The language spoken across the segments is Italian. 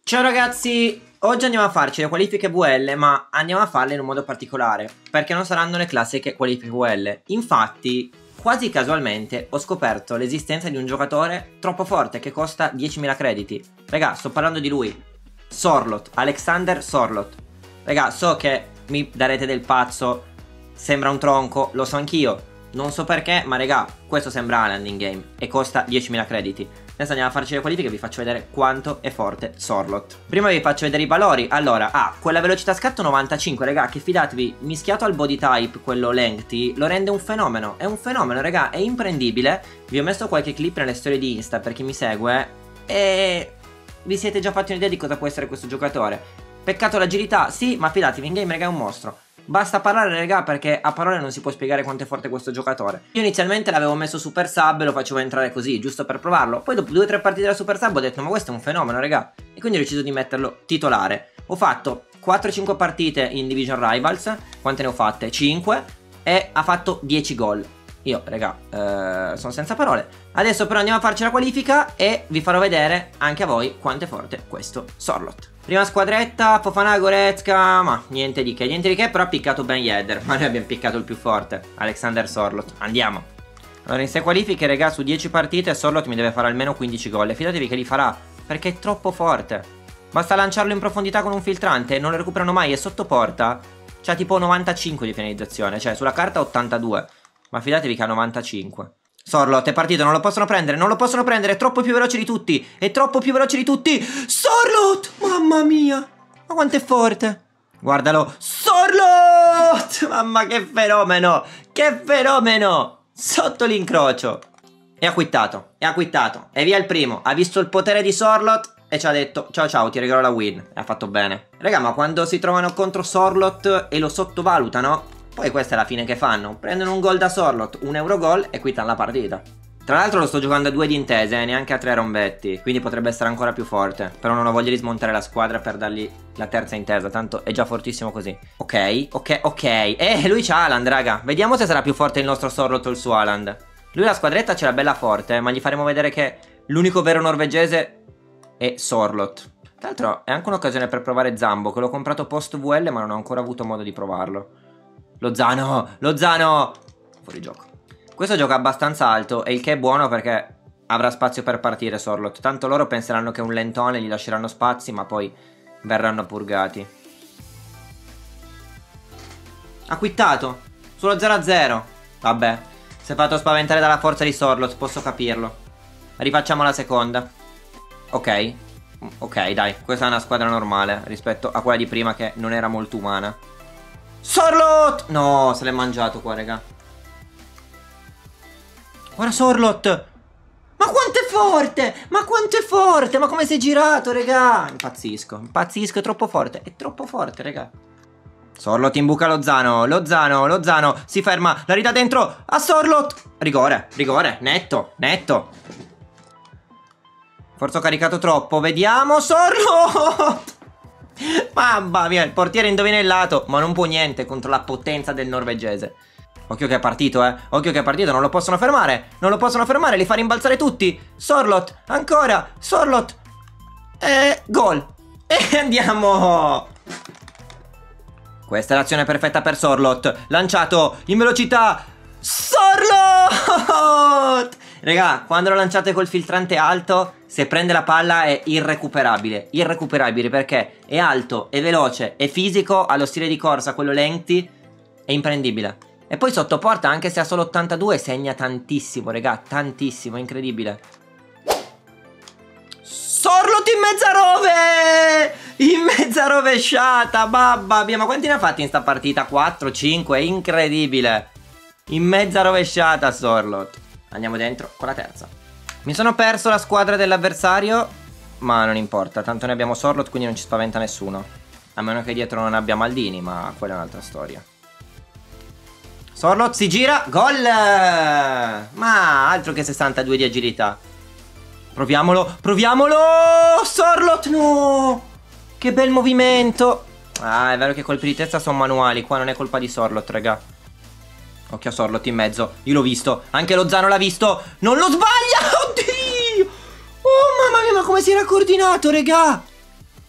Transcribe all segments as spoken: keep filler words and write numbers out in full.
Ciao ragazzi, oggi andiamo a farci le qualifiche V L, ma andiamo a farle in un modo particolare, perché non saranno le classiche qualifiche V L. Infatti, quasi casualmente, ho scoperto l'esistenza di un giocatore troppo forte che costa diecimila crediti. Raga, sto parlando di lui, Sorloth, Alexander Sorloth. Raga, so che mi darete del pazzo, sembra un tronco, lo so anch'io. Non so perché, ma raga, questo sembra Haaland in game e costa diecimila crediti. Adesso andiamo a farci le qualifiche e vi faccio vedere quanto è forte Sorloth. Prima vi faccio vedere i valori. Allora, ha ah, quella velocità scatto novantacinque, raga, che fidatevi, mischiato al body type, quello lengthy, lo rende un fenomeno. È un fenomeno, raga, è imprendibile. Vi ho messo qualche clip nelle storie di Insta per chi mi segue e vi siete già fatti un'idea di cosa può essere questo giocatore. Peccato l'agilità, sì, ma fidatevi, in game, raga, è un mostro. Basta parlare, raga, perché a parole non si può spiegare quanto è forte questo giocatore. Io inizialmente l'avevo messo super sub e lo facevo entrare così, giusto per provarlo. Poi dopo due o tre partite da super sub ho detto, ma questo è un fenomeno, raga. E quindi ho deciso di metterlo titolare. Ho fatto quattro cinque partite in Division Rivals. Quante ne ho fatte? cinque. E ha fatto dieci gol. Io, raga, eh, sono senza parole. Adesso però andiamo a farci la qualifica e vi farò vedere anche a voi quanto è forte questo Sorloth. Prima squadretta, Fofana, Goretzka, ma niente di che, niente di che, però ha piccato Ben Yedder, ma noi abbiamo piccato il più forte, Alexander Sorloth. Andiamo. Allora, in sei qualifiche, raga, su dieci partite Sorloth mi deve fare almeno quindici gol e fidatevi che li farà, perché è troppo forte. Basta lanciarlo in profondità con un filtrante e non lo recuperano mai, è sotto porta, c'ha tipo novantacinque di finalizzazione, cioè sulla carta ottantadue, ma fidatevi che ha novantacinque. Sorloth è partito, non lo possono prendere, non lo possono prendere, è troppo più veloce di tutti, è troppo più veloce di tutti. Sorloth, mamma mia, ma quanto è forte. Guardalo, Sorloth, mamma che fenomeno, che fenomeno, sotto l'incrocio. E ha quittato, e ha quittato, e via il primo, ha visto il potere di Sorloth e ci ha detto ciao ciao, ti regalo la win, e ha fatto bene. Raga, ma quando si trovano contro Sorloth e lo sottovalutano, poi questa è la fine che fanno, prendono un gol da Sorloth, un euro gol e quittano la partita. Tra l'altro lo sto giocando a due di intese, eh, neanche a tre rombetti, quindi potrebbe essere ancora più forte. Però non ho voglia di smontare la squadra per dargli la terza intesa, tanto è già fortissimo così. Ok, ok, ok. Eh, lui c'ha Haaland, raga. Vediamo se sarà più forte il nostro Sorloth o il suo Haaland. Lui la squadretta ce l'ha bella forte, ma gli faremo vedere che l'unico vero norvegese è Sorloth. Tra l'altro è anche un'occasione per provare Zambo, che l'ho comprato post V L ma non ho ancora avuto modo di provarlo. Lozano, Lozano, fuori gioco. Questo gioca abbastanza alto e il che è buono perché avrà spazio per partire Sorloth. Tanto loro penseranno che è un lentone, gli lasceranno spazi ma poi verranno purgati. Ha quittato, solo zero a zero. Vabbè, si è fatto spaventare dalla forza di Sorloth, posso capirlo. Rifacciamo la seconda. Ok, ok dai, questa è una squadra normale rispetto a quella di prima che non era molto umana. Sorloth! No, se l'è mangiato qua, raga. Guarda Sorloth! Ma quanto è forte! Ma quanto è forte! Ma come si è girato, raga! Impazzisco, impazzisco, è troppo forte. È troppo forte, raga. Sorloth imbuca Lozano, Lozano, Lozano. Si ferma, la ridà dentro a Sorloth. Rigore, rigore, netto, netto. Forse ho caricato troppo, vediamo Sorloth! Mamma mia, il portiere indovina il lato, ma non può niente contro la potenza del norvegese. Occhio che è partito, eh. Occhio che è partito, non lo possono fermare. Non lo possono fermare, li fa rimbalzare tutti. Sorloth, ancora, Sorloth. E gol. E andiamo. Questa è l'azione perfetta per Sorloth. Lanciato in velocità. Sorloth! Raga, quando lo lanciate col filtrante alto, se prende la palla è irrecuperabile. Irrecuperabile perché è alto, è veloce, è fisico, ha lo stile di corsa, quello lengthy, è imprendibile. E poi sotto porta, anche se ha solo ottantadue, segna tantissimo, raga, tantissimo, è incredibile. Sorloth in mezza rove! In mezza rovesciata, babba mia, ma quanti ne ha fatti in sta partita? quattro, cinque, è incredibile. In mezza rovesciata Sorloth. Andiamo dentro con la terza. Mi sono perso la squadra dell'avversario, ma non importa, tanto ne abbiamo Sorloth, quindi non ci spaventa nessuno. A meno che dietro non abbia Maldini, ma quella è un'altra storia. Sorloth si gira, gol! Ma altro che sessantadue di agilità. Proviamolo, proviamolo! Sorloth, no! Che bel movimento! Ah, è vero che i colpi di testa sono manuali, qua non è colpa di Sorloth, raga. Occhio a Sorloth in mezzo, io l'ho visto, anche Lozano l'ha visto, non lo sbaglia, oddio! Oh mamma mia, ma come si era coordinato, regà!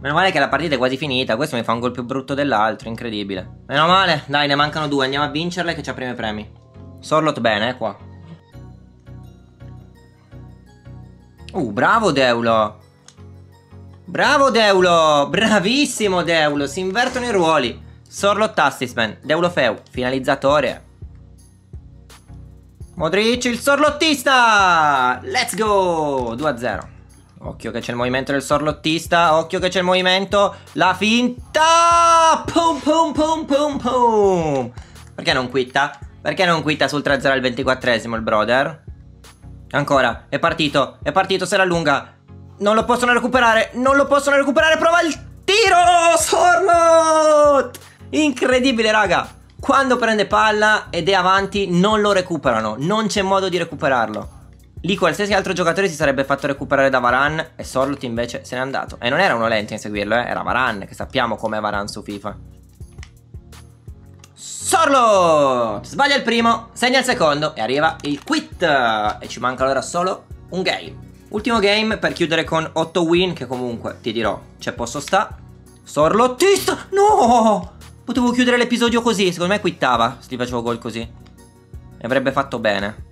Meno male che la partita è quasi finita. Questo mi fa un gol più brutto dell'altro, incredibile. Meno male, dai, ne mancano due, andiamo a vincerle che c'ha primi premi. Sorlot bene, eh, qua. Uh, bravo Deulo. Bravo Deulo, bravissimo Deulo, si invertono i ruoli. Sorlot assistman, Deulo Feu, finalizzatore. Modric, il sorlottista. Let's go, due a zero. Occhio che c'è il movimento del sorlottista. Occhio che c'è il movimento. La finta. Pum pum pum pum pum. Perché non quitta? Perché non quitta sul tre a zero al ventiquattresimo il brother? Ancora. È partito. È partito. Se la allunga. Non lo possono recuperare. Non lo possono recuperare. Prova il tiro. Sorlot. Incredibile raga. Quando prende palla ed è avanti non lo recuperano. Non c'è modo di recuperarlo. Lì qualsiasi altro giocatore si sarebbe fatto recuperare da Varane e Sorlot invece se n'è andato. E non era uno lento a inseguirlo, eh? Era Varane, che sappiamo com'è Varane su FIFA. Sorlot! Sbaglia il primo, segna il secondo e arriva il quit. E ci manca allora solo un game. Ultimo game per chiudere con otto win, che comunque, ti dirò, c'è posto sta. Sorlottista! No! Potevo chiudere l'episodio così, secondo me quittava se gli facevo gol così. E avrebbe fatto bene.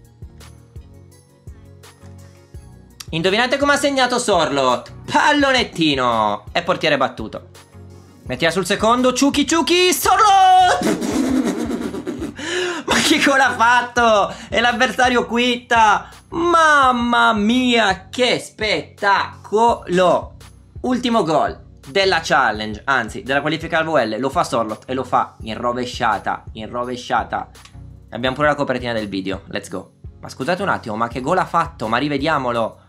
Indovinate come ha segnato Sorlot? Pallonettino! E portiere battuto. Mettila sul secondo. Ciuchi ciuchi. Sorlot! Ma che gol ha fatto? E l'avversario quitta. Mamma mia, che spettacolo! Ultimo gol della challenge, anzi della qualifica al V L. Lo fa Sorlot e lo fa in rovesciata. In rovesciata. Abbiamo pure la copertina del video. Let's go. Ma scusate un attimo, ma che gol ha fatto? Ma rivediamolo.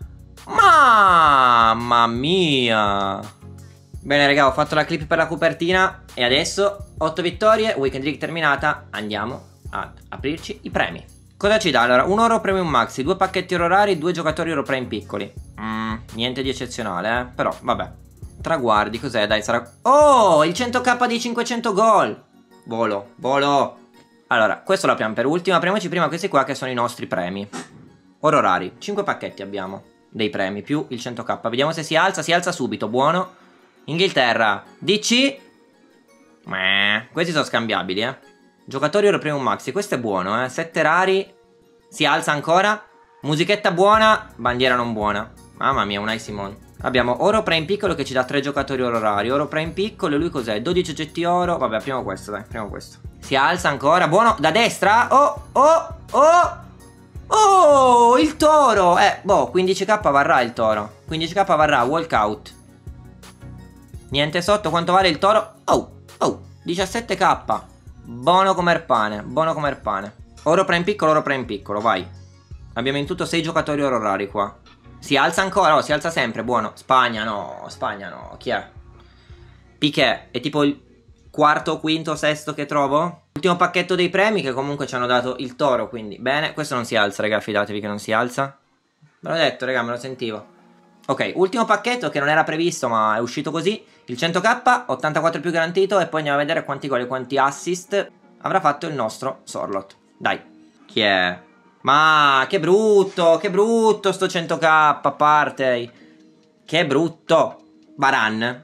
Mamma mia. Bene raga, ho fatto la clip per la copertina. E adesso otto vittorie, weekend league terminata. Andiamo ad aprirci i premi. Cosa ci dà? Allora, un oro premium maxi, due pacchetti oro rari, due giocatori oro prime piccoli. mm, Niente di eccezionale, eh. Però vabbè. Traguardi, cos'è? Dai, sarà... Oh, il cento k di cinquecento gol. Volo, volo. Allora, questo lo apriamo per ultimo. Apriamoci prima questi qua che sono i nostri premi. Oro rari, cinque pacchetti abbiamo dei premi più il cento k. Vediamo se si alza. Si alza subito, buono. Inghilterra, D C. Meh, questi sono scambiabili, eh. Giocatori oro premium maxi, questo è buono, eh. sette rari. Si alza ancora. Musichetta buona, bandiera non buona. Mamma mia, un Simon. Abbiamo oro prime piccolo che ci dà tre giocatori oro rari. Oro prime piccolo, e lui cos'è? dodici oggetti oro. Vabbè, apriamo questo, dai, apriamo questo. Si alza ancora, buono, da destra. Oh, oh, oh. Oh, il toro. Eh, boh, quindici k varrà il toro. quindici k varrà, walkout. Niente sotto, quanto vale il toro? Oh, oh, diciassette k. Buono come il pane, buono come il pane. Oro prime piccolo, oro prime piccolo, vai. Abbiamo in tutto sei giocatori oro rari qua. Si alza ancora, oh, si alza sempre, buono. Spagna no, Spagna no, chi è? Piqué, è tipo il quarto, quinto, sesto che trovo. Ultimo pacchetto dei premi che comunque ci hanno dato il toro, quindi bene. Questo non si alza, raga, fidatevi che non si alza. Me l'ho detto, raga, me lo sentivo. Ok, ultimo pacchetto che non era previsto ma è uscito così. Il cento k, ottantaquattro più garantito. E poi andiamo a vedere quanti gol e quanti assist avrà fatto il nostro Sorlot. Dai, chi è? Ma che brutto, che brutto sto cento k a parte. Che brutto. Varane.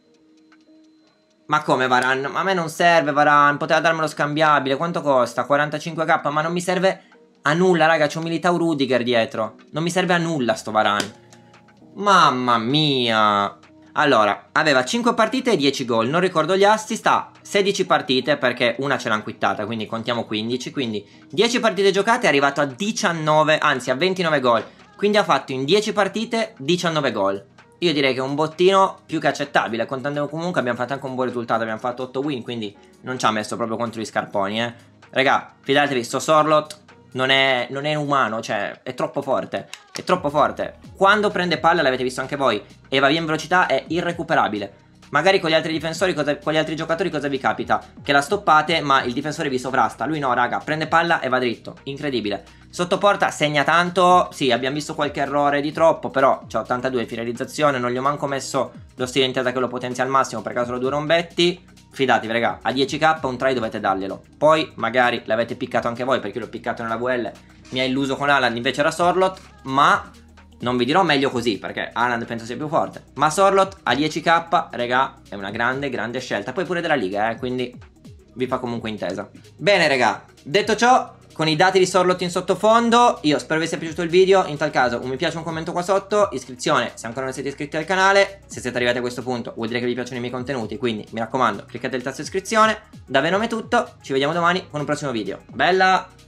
Ma come Varane? Ma a me non serve Varane. Poteva darmelo scambiabile. Quanto costa? quarantacinque k. Ma non mi serve a nulla, raga. C'è un Militao Rudiger dietro. Non mi serve a nulla sto Varane. Mamma mia. Allora, aveva cinque partite e dieci gol. Non ricordo gli assist. Sta sedici partite perché una ce l'hanno quittata, quindi contiamo quindici. Quindi dieci partite giocate, è arrivato a diciannove, anzi a ventinove gol. Quindi ha fatto in dieci partite diciannove gol. Io direi che è un bottino più che accettabile. Contando comunque abbiamo fatto anche un buon risultato. Abbiamo fatto otto win, quindi non ci ha messo proprio contro gli scarponi, eh. Raga, fidatevi, sto Sorlot non è, non è umano, cioè è troppo forte. È troppo forte. Quando prende palla, l'avete visto anche voi, e va via in velocità, è irrecuperabile. Magari con gli altri difensori, cosa, con gli altri giocatori cosa vi capita? Che la stoppate ma il difensore vi sovrasta. Lui no, raga, prende palla e va dritto. Incredibile. Sotto porta segna tanto. Sì, abbiamo visto qualche errore di troppo, però c'ha ottantadue di realizzazione. Non gli ho manco messo lo stile intesa che lo potenzia al massimo, perché sono due rombetti. Fidatevi, raga, a dieci k un try dovete darglielo. Poi magari l'avete piccato anche voi, perché io l'ho piccato nella V L. Mi ha illuso con Haaland, invece era Sorlot. Ma Non vi dirò meglio così, perché Haaland penso sia più forte. Ma Sorloth a dieci k, regà, è una grande, grande scelta. Poi pure della Liga, eh, quindi vi fa comunque intesa. Bene, regà, detto ciò, con i dati di Sorloth in sottofondo, io spero vi sia piaciuto il video. In tal caso un mi piace, un commento qua sotto, iscrizione se ancora non siete iscritti al canale. Se siete arrivati a questo punto vuol dire che vi piacciono i miei contenuti, quindi mi raccomando cliccate il tasto iscrizione. Da Venom è tutto, ci vediamo domani con un prossimo video. Bella!